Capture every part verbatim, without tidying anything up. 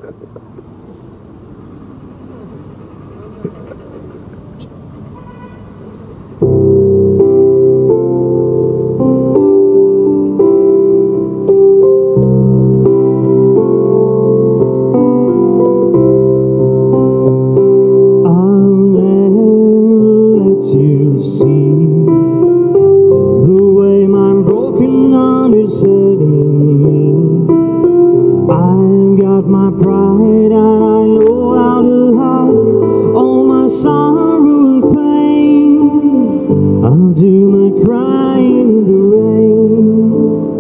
My pride, and I know how to hide all my sorrow and pain. I'll do my crying in the rain.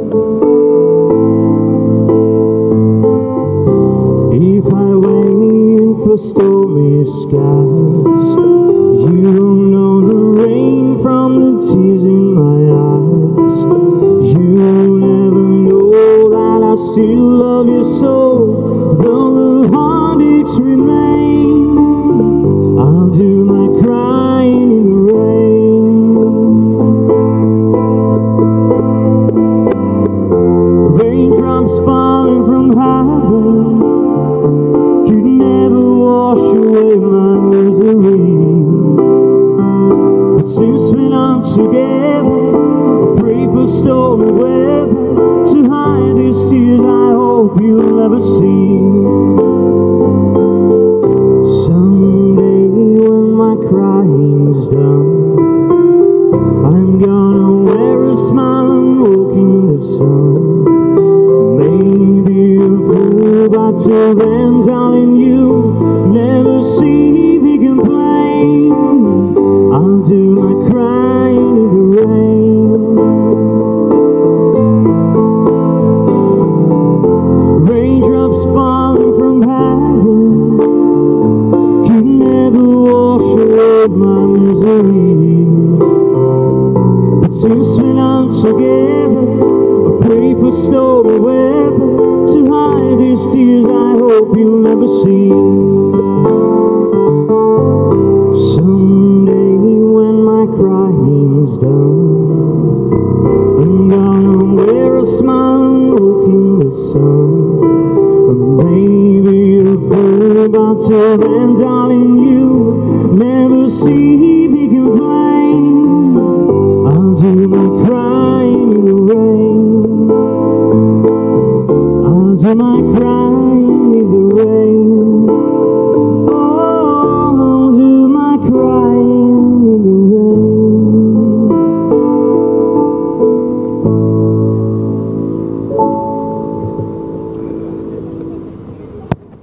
If I wait for stormy skies, you won't know the rain from the tears in my eyes. You'll never know that I still love you so. Though the heartaches remain, I'll do my crying in the rain. Raindrops falling from heaven could never wash away my misery. But since we're not together, I pray for stormy weather to hide these tears I hope you'll never see. Someday when my crying's done, I'm gonna wear a smile and walk in the sun. Maybe you'll fool, but till then, darling, you'll never see me complain. I'll do my crying in the rain. Raindrops falling from heaven could never wash away my misery. But since we're not together, I pray for stormy weather to hide these tears I hope you'll never see. Someday when my crying's done, I'm gonna wear a smile and walk in the sun. Maybe you'll fool, but till then, darling, you never see me complain. I'll do my crying in the rain. I'll do my crying.